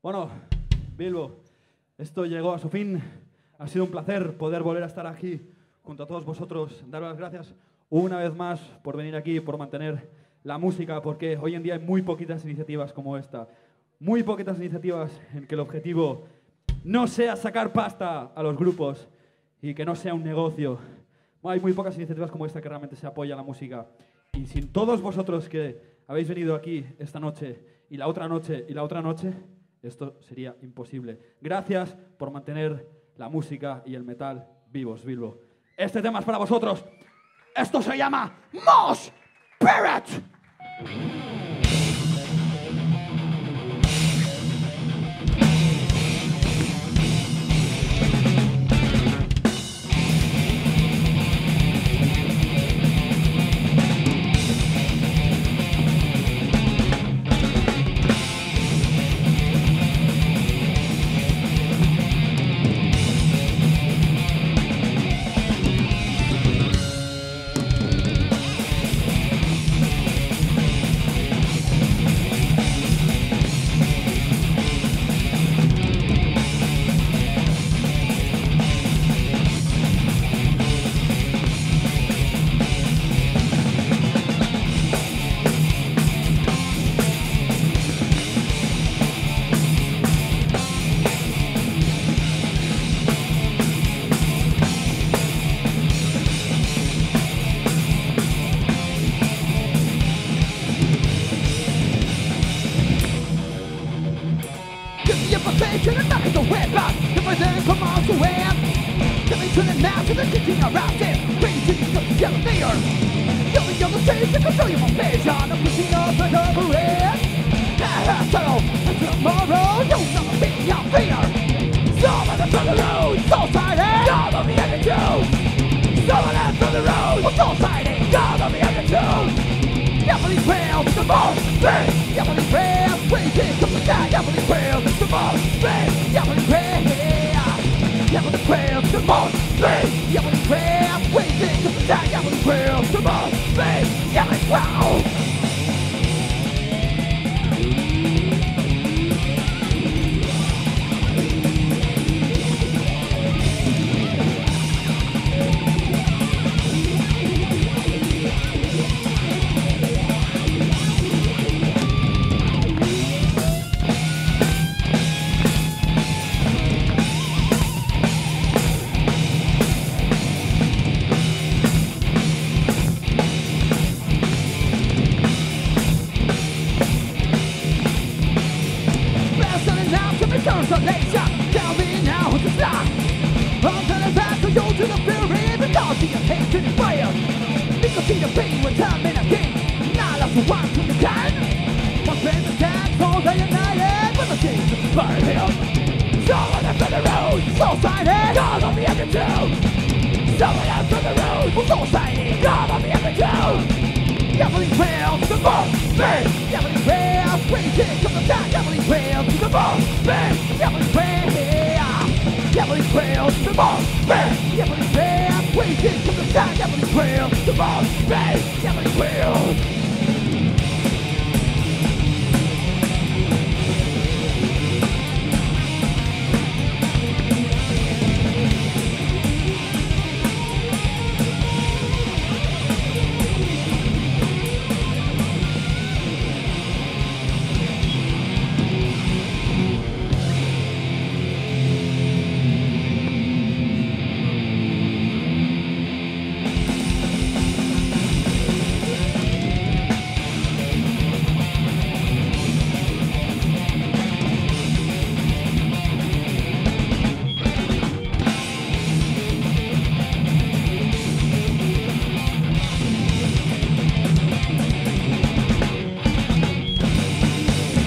Bueno, Bilbo, esto llegó a su fin. Ha sido un placer poder volver a estar aquí junto a todos vosotros. Daros las gracias una vez más por venir aquí, por mantener la música, porque hoy en día hay muy poquitas iniciativas como esta. Muy poquitas iniciativas en que el objetivo no sea sacar pasta a los grupos y que no sea un negocio. Hay muy pocas iniciativas como esta que realmente se apoya a la música. Y sin todos vosotros que habéis venido aquí esta noche y la otra noche y la otra noche, esto sería imposible. Gracias por mantener la música y el metal vivos, Bilbo. Este tema es para vosotros. Esto se llama Mosh Spirit.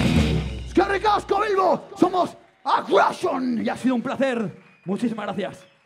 Somos Aggression y ha sido un placer. Muchísimas gracias.